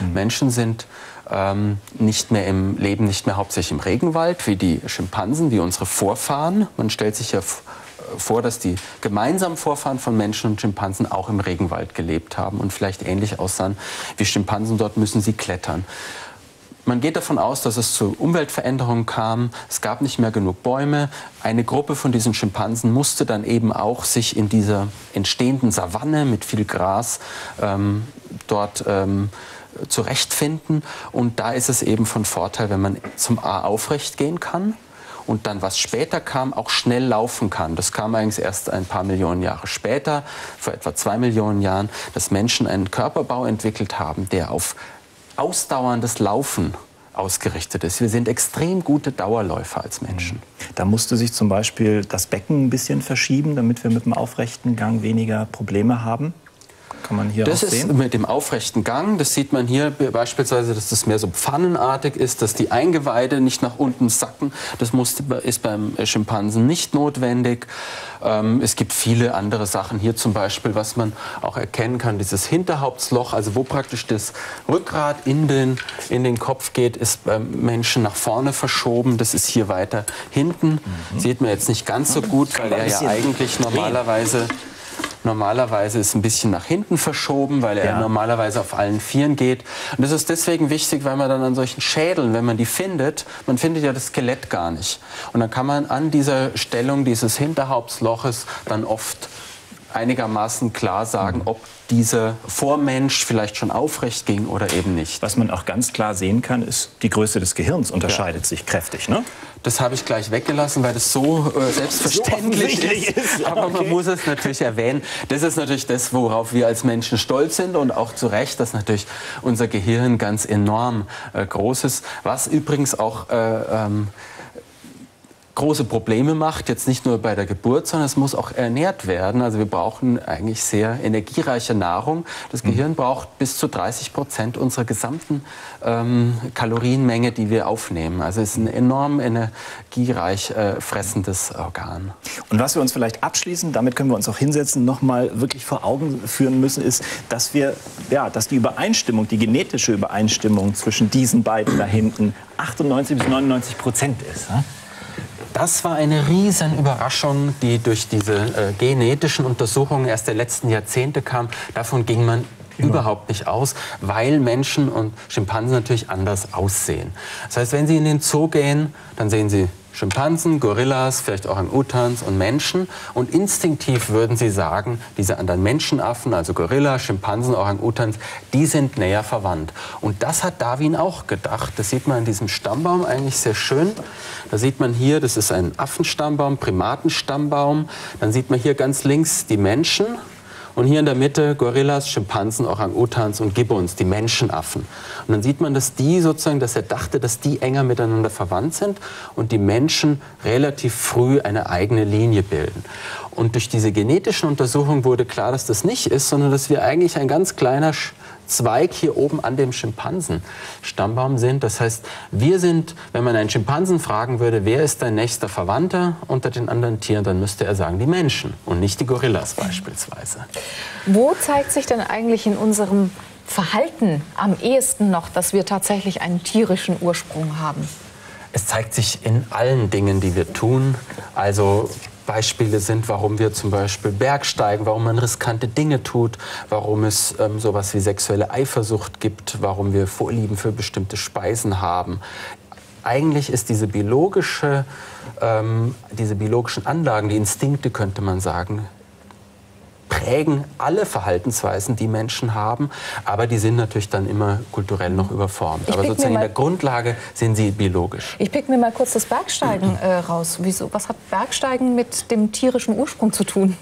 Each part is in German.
Menschen sind nicht mehr leben nicht mehr hauptsächlich im Regenwald, wie die Schimpansen, wie unsere Vorfahren. Man stellt sich ja vor, dass die gemeinsamen Vorfahren von Menschen und Schimpansen auch im Regenwald gelebt haben und vielleicht ähnlich aussahen wie Schimpansen. Dort müssen sie klettern. Man geht davon aus, dass es zu Umweltveränderungen kam. Es gab nicht mehr genug Bäume. Eine Gruppe von diesen Schimpansen musste dann eben auch sich in dieser entstehenden Savanne mit viel Gras dort zurechtfinden. Und da ist es eben von Vorteil, wenn man zum A aufrecht gehen kann und dann, was später kam, auch schnell laufen kann. Das kam eigentlich erst ein paar Millionen Jahre später, vor etwa 2 Millionen Jahren, dass Menschen einen Körperbau entwickelt haben, der auf ausdauerndes Laufen ausgerichtet ist. Wir sind extrem gute Dauerläufer als Menschen. Da musste sich zum Beispiel das Becken ein bisschen verschieben, damit wir mit dem aufrechten Gang weniger Probleme haben. Kann man hier das auch sehen? Ist mit dem aufrechten Gang, das sieht man hier beispielsweise, dass das mehr so pfannenartig ist, dass die Eingeweide nicht nach unten sacken. Das ist beim Schimpansen nicht notwendig. Es gibt viele andere Sachen. Hier zum Beispiel, was man auch erkennen kann, dieses Hinterhauptsloch, also wo praktisch das Rückgrat in den Kopf geht, ist beim Menschen nach vorne verschoben. Das ist hier weiter hinten. Sieht man jetzt nicht ganz so gut, weil er ja eigentlich normalerweise ist ein bisschen nach hinten verschoben, weil er normalerweise auf allen Vieren geht. Und das ist deswegen wichtig, weil man dann an solchen Schädeln, wenn man die findet, man findet ja das Skelett gar nicht. Und dann kann man an dieser Stellung dieses Hinterhauptsloches dann oft einigermaßen klar sagen, ob dieser Vormensch vielleicht schon aufrecht ging oder eben nicht. Was man auch ganz klar sehen kann, ist, die Größe des Gehirns unterscheidet sich kräftig, ne? Das habe ich gleich weggelassen, weil das so selbstverständlich ist. Aber man muss es natürlich erwähnen. Das ist natürlich das, worauf wir als Menschen stolz sind und auch zu Recht, dass natürlich unser Gehirn ganz enorm groß ist. Was übrigens auch große Probleme macht, jetzt nicht nur bei der Geburt, sondern es muss auch ernährt werden. Also wir brauchen eigentlich sehr energiereiche Nahrung. Das Gehirn braucht bis zu 30% unserer gesamten Kalorienmenge, die wir aufnehmen. Also es ist ein enorm energiereich fressendes Organ. Und was wir uns vielleicht abschließend, damit können wir uns auch hinsetzen, noch mal wirklich vor Augen führen müssen, ist, dass dass die Übereinstimmung, die genetische Übereinstimmung zwischen diesen beiden da hinten 98 bis 99% ist. Ne? Das war eine riesen Überraschung, die durch diese genetischen Untersuchungen erst der letzten Jahrzehnte kam. Davon ging man überhaupt nicht aus, weil Menschen und Schimpansen natürlich anders aussehen. Das heißt, wenn Sie in den Zoo gehen, dann sehen Sie Schimpansen, Gorillas, vielleicht auch Orang-Utans und Menschen. Und instinktiv würden Sie sagen, diese anderen Menschenaffen, also Gorilla, Schimpansen, Orang-Utans, die sind näher verwandt. Und das hat Darwin auch gedacht. Das sieht man in diesem Stammbaum eigentlich sehr schön. Da sieht man hier, das ist ein Affenstammbaum, Primatenstammbaum. Dann sieht man hier ganz links die Menschen. Und hier in der Mitte Gorillas, Schimpansen, Orang-Utans und Gibbons, die Menschenaffen. Und dann sieht man, dass er dachte, dass die enger miteinander verwandt sind und die Menschen relativ früh eine eigene Linie bilden. Und durch diese genetischen Untersuchungen wurde klar, dass das nicht ist, sondern dass wir eigentlich ein ganz kleiner Zweig hier oben an dem Schimpansenstammbaum sind. Das heißt, wir sind, wenn man einen Schimpansen fragen würde, wer ist dein nächster Verwandter unter den anderen Tieren, dann müsste er sagen, die Menschen und nicht die Gorillas beispielsweise. Wo zeigt sich denn eigentlich in unserem Verhalten am ehesten noch, dass wir tatsächlich einen tierischen Ursprung haben? Es zeigt sich in allen Dingen, die wir tun. Also Beispiele sind, warum wir zum Beispiel Bergsteigen, warum man riskante Dinge tut, warum es sowas wie sexuelle Eifersucht gibt, warum wir Vorlieben für bestimmte Speisen haben. Eigentlich ist diese biologischen Anlagen, die Instinkte, könnte man sagen, prägen alle Verhaltensweisen, die Menschen haben, aber die sind natürlich dann immer kulturell noch überformt. Aber sozusagen in der Grundlage sind sie biologisch. Ich pick mir mal kurz das Bergsteigen raus. Wieso? Was hat Bergsteigen mit dem tierischen Ursprung zu tun?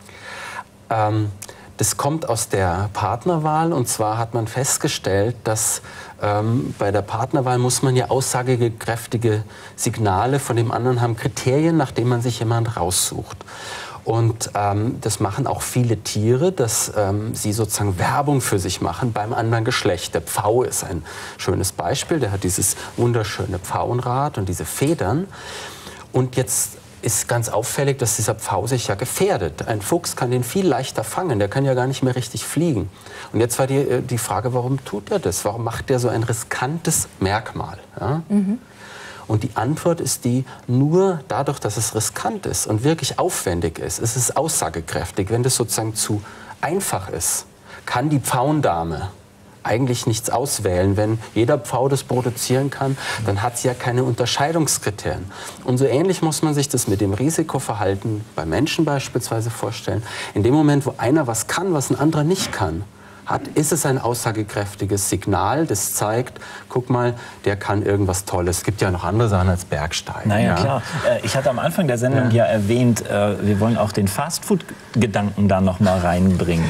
Das kommt aus der Partnerwahl, und zwar hat man festgestellt, dass bei der Partnerwahl muss man ja aussagekräftige Signale von dem anderen haben, Kriterien, nach denen man sich jemand raussucht. Und das machen auch viele Tiere, dass sie sozusagen Werbung für sich machen beim anderen Geschlecht. Der Pfau ist ein schönes Beispiel, der hat dieses wunderschöne Pfauenrad und diese Federn. Und jetzt ist ganz auffällig, dass dieser Pfau sich ja gefährdet. Ein Fuchs kann den viel leichter fangen, der kann ja gar nicht mehr richtig fliegen. Und jetzt war die Frage, warum tut er das? Warum macht der so ein riskantes Merkmal? Ja? Und die Antwort ist die, nur dadurch, dass es riskant ist und wirklich aufwendig ist es aussagekräftig. Wenn das sozusagen zu einfach ist, kann die Pfauendame eigentlich nichts auswählen. Wenn jeder Pfau das produzieren kann, dann hat sie ja keine Unterscheidungskriterien. Und so ähnlich muss man sich das mit dem Risikoverhalten bei Menschen beispielsweise vorstellen. In dem Moment, wo einer was kann, was ein anderer nicht kann, ist es ein aussagekräftiges Signal, das zeigt, guck mal, der kann irgendwas Tolles. Es gibt ja noch andere Sachen als Bergsteigen. Naja, klar. Ich hatte am Anfang der Sendung ja erwähnt, wir wollen auch den Fastfood-Gedanken da noch mal reinbringen.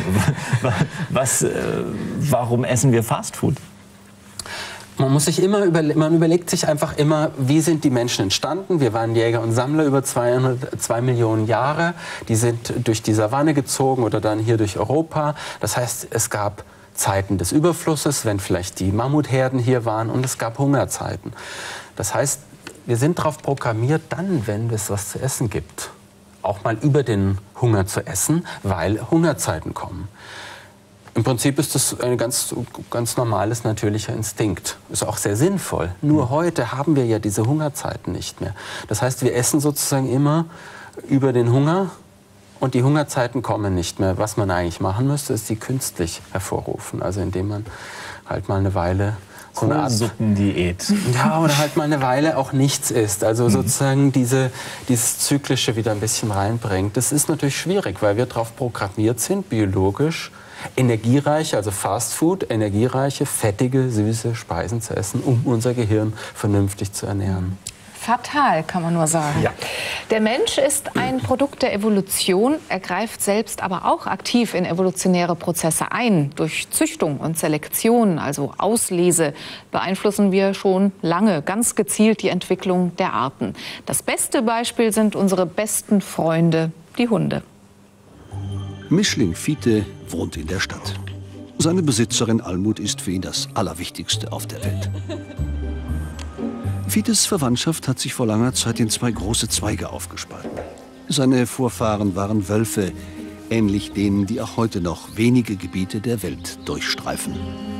Warum essen wir Fastfood? Man überlegt sich einfach immer, wie sind die Menschen entstanden? Wir waren Jäger und Sammler über 2 Millionen Jahre. Die sind durch die Savanne gezogen oder dann hier durch Europa. Das heißt, es gab Zeiten des Überflusses, wenn vielleicht die Mammutherden hier waren, und es gab Hungerzeiten. Das heißt, wir sind darauf programmiert, dann, wenn es was zu essen gibt, auch mal über den Hunger zu essen, weil Hungerzeiten kommen. Im Prinzip ist das ein ganz normales, natürlicher Instinkt. Ist auch sehr sinnvoll. Nur heute haben wir ja diese Hungerzeiten nicht mehr. Das heißt, wir essen sozusagen immer über den Hunger und die Hungerzeiten kommen nicht mehr. Was man eigentlich machen müsste, ist sie künstlich hervorrufen. Also indem man halt mal eine Weile so eine Art Suppendiät. Ja, oder halt mal eine Weile auch nichts isst. Also sozusagen dieses Zyklische wieder ein bisschen reinbringt. Das ist natürlich schwierig, weil wir darauf programmiert sind, biologisch, energiereiche, also Fastfood, energiereiche, fettige, süße Speisen zu essen, um unser Gehirn vernünftig zu ernähren. Fatal, kann man nur sagen. Ja. Der Mensch ist ein Produkt der Evolution. Er greift selbst aber auch aktiv in evolutionäre Prozesse ein. Durch Züchtung und Selektion, also Auslese, beeinflussen wir schon lange ganz gezielt die Entwicklung der Arten. Das beste Beispiel sind unsere besten Freunde, die Hunde. Mischling Fiete wohnt in der Stadt. Seine Besitzerin Almut ist für ihn das Allerwichtigste auf der Welt. Fietes Verwandtschaft hat sich vor langer Zeit in 2 große Zweige aufgespalten. Seine Vorfahren waren Wölfe, ähnlich denen, die auch heute noch wenige Gebiete der Welt durchstreifen.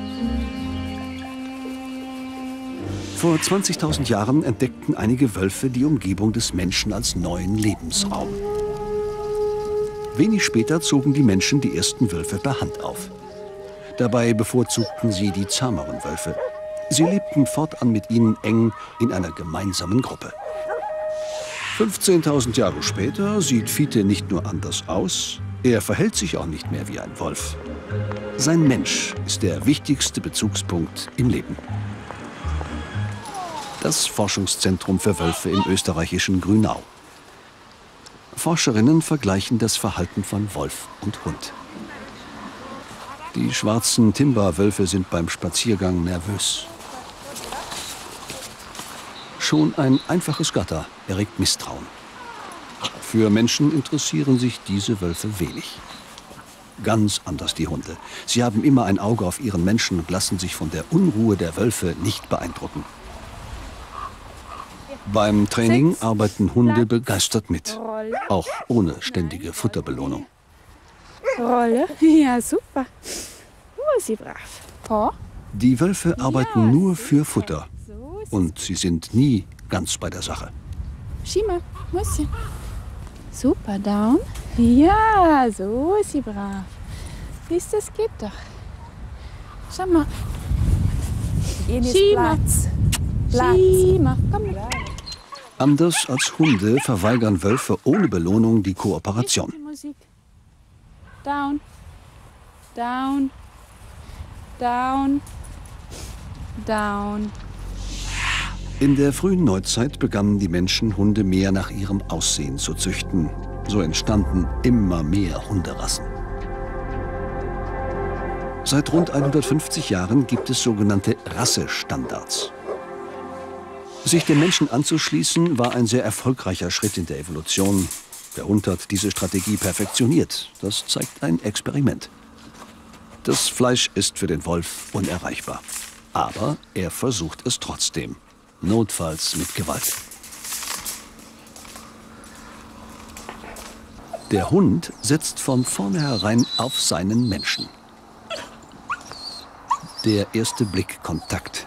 Vor 20.000 Jahren entdeckten einige Wölfe die Umgebung des Menschen als neuen Lebensraum. Wenig später zogen die Menschen die ersten Wölfe per Hand auf. Dabei bevorzugten sie die zahmeren Wölfe. Sie lebten fortan mit ihnen eng in einer gemeinsamen Gruppe. 15.000 Jahre später sieht Fiete nicht nur anders aus, er verhält sich auch nicht mehr wie ein Wolf. Sein Mensch ist der wichtigste Bezugspunkt im Leben. Das Forschungszentrum für Wölfe im österreichischen Grünau. Forscherinnen vergleichen das Verhalten von Wolf und Hund. Die schwarzen Timber-Wölfe sind beim Spaziergang nervös. Schon ein einfaches Gatter erregt Misstrauen. Für Menschen interessieren sich diese Wölfe wenig. Ganz anders die Hunde. Sie haben immer ein Auge auf ihren Menschen und lassen sich von der Unruhe der Wölfe nicht beeindrucken. Beim Training arbeiten Hunde begeistert mit, auch ohne ständige Futterbelohnung. Rolle, ja super. Oh, sie brav. Oh. Die Wölfe arbeiten nur für Futter und sie sind nie ganz bei der Sache. Schima, Mäuschen. Super, down. Ja, so ist sie brav. Siehst du, es geht doch. Schau mal. Schima. Platz. Schima, komm mit. Anders als Hunde verweigern Wölfe ohne Belohnung die Kooperation. Down, down, down, down. In der frühen Neuzeit begannen die Menschen, Hunde mehr nach ihrem Aussehen zu züchten. So entstanden immer mehr Hunderassen. Seit rund 150 Jahren gibt es sogenannte Rassestandards. Sich dem Menschen anzuschließen, war ein sehr erfolgreicher Schritt in der Evolution. Der Hund hat diese Strategie perfektioniert. Das zeigt ein Experiment. Das Fleisch ist für den Wolf unerreichbar. Aber er versucht es trotzdem. Notfalls mit Gewalt. Der Hund setzt von vornherein auf seinen Menschen. Der erste Blickkontakt.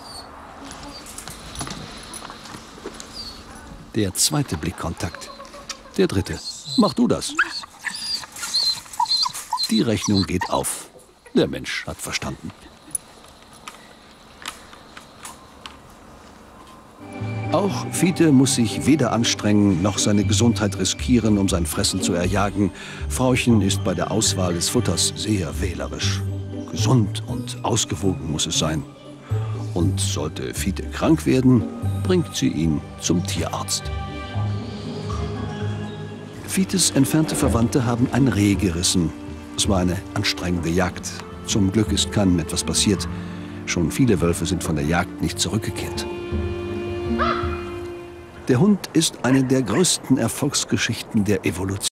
Der zweite Blickkontakt. Der dritte. Mach du das. Die Rechnung geht auf. Der Mensch hat verstanden. Auch Fiete muss sich weder anstrengen noch seine Gesundheit riskieren, um sein Fressen zu erjagen. Frauchen ist bei der Auswahl des Futters sehr wählerisch. Gesund und ausgewogen muss es sein. Und sollte Fiete krank werden, bringt sie ihn zum Tierarzt. Fietes entfernte Verwandte haben ein Reh gerissen. Es war eine anstrengende Jagd. Zum Glück ist keinem etwas passiert. Schon viele Wölfe sind von der Jagd nicht zurückgekehrt. Der Hund ist eine der größten Erfolgsgeschichten der Evolution.